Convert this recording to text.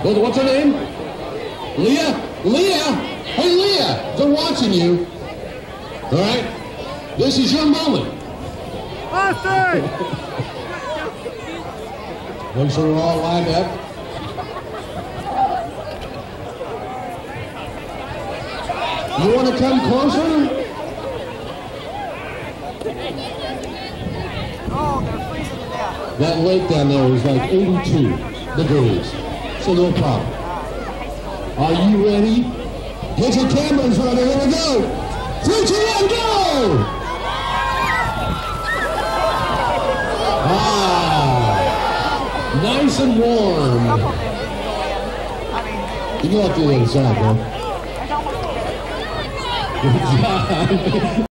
What's her name? Leah? Leah? Hey, Leah, they're watching you. All right? This is your moment. Make sure we're all lined up. You want to come closer? Oh, they're freezing to death. That lake down there is like 82 degrees, so no problem. Are you ready? Get your cameras ready, here we go! 3, 2, 1, go! Ah, nice and warm. You go up to the other side, bro. Good job.